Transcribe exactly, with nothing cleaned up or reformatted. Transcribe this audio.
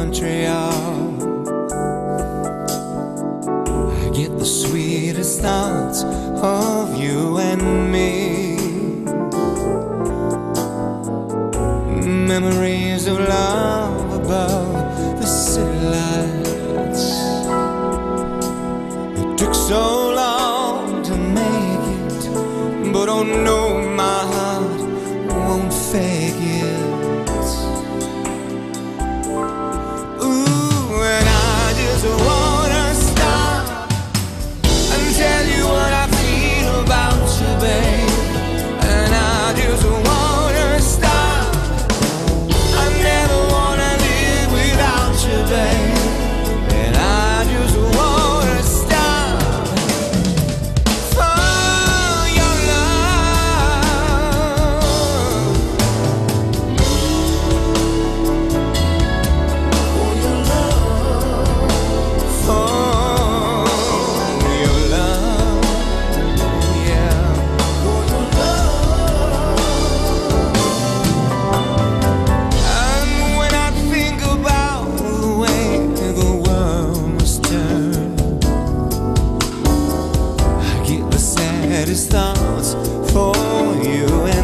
Montreal. I get the sweetest thoughts of you and me, memories of love above the city lights. It took so long to make it, but oh no, my heart won't fake it. Ooh, and I just wanna stop and tell you what I feel about you, babe. And I just wanna stop, I never wanna live without you, babe. And I just wanna stop for your love, for your love, for your love, yeah, for your love. And when I think about the way the world must turn, I get the saddest thoughts for you